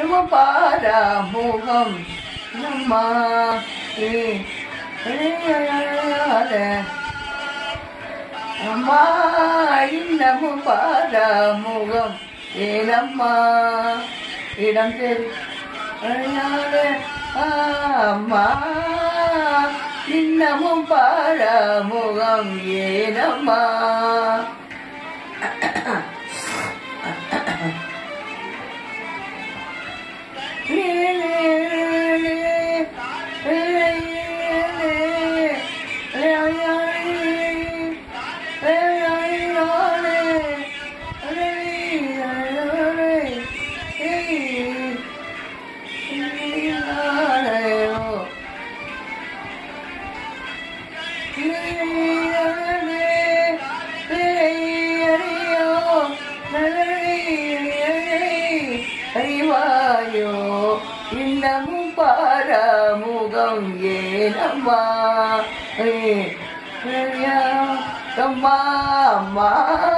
இன்னமும் பாராமுகம் நம்மா அம்மா இன்னமும் பாராமுகம் ஏனம்மா இடம் சரி அம்மா இன்னமும் பாராமுகம் ஏனம்மா அறிவாயோ இன்னமும் பாராமுகம் ஏனம்மா அம்மா அம்மா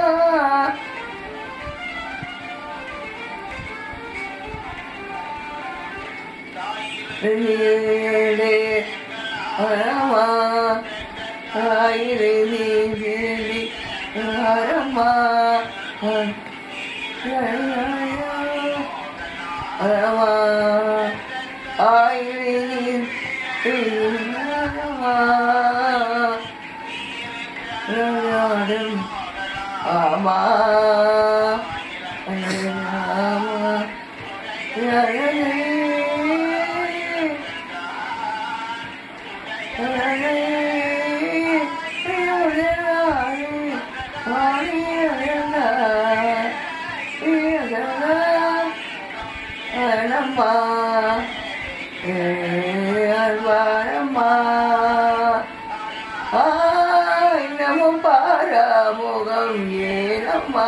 இன்னமும் பாராமுகம் ஏனம்மா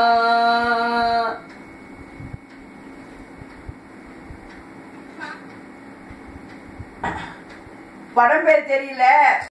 படம் பேர் தெரியல.